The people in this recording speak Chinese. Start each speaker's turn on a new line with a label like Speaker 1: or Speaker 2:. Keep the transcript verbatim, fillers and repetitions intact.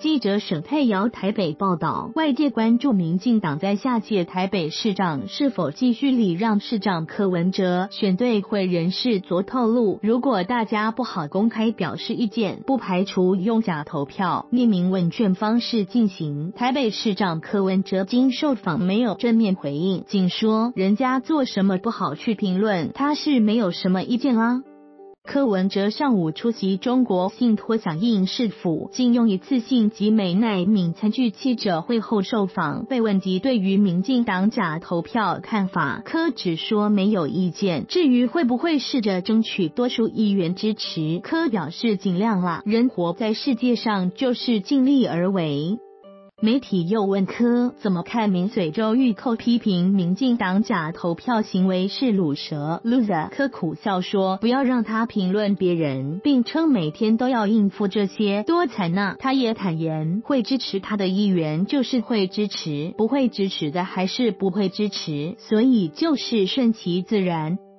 Speaker 1: 记者沈佩瑶台北报道，外界关注民进党在下届台北市长是否继续礼让市长柯文哲。选对会人士昨透露，如果大家不好公开表示意见，不排除用假投票、匿名问卷方式进行。台北市长柯文哲经受访没有正面回应，仅说人家做什么不好去评论，他是没有什么意见啦。柯文哲上午出席中国信托响应市府禁用一次性及美奈敏餐具记者会后受访，被问及对于民进党假投票看法，柯只说没有意见。至于会不会试着争取多数议员支持，柯表示尽量啦，人活在世界上就是尽力而为。媒体又问柯怎么看民水州玉蔻批评民进党假投票行为是卤蛇 loser， 柯苦笑说不要让他评论别人，并称每天都要应付这些多惨啊。他也坦言会支持他的议员就是会支持，不会支持的还是不会支持，所以就是顺其自然。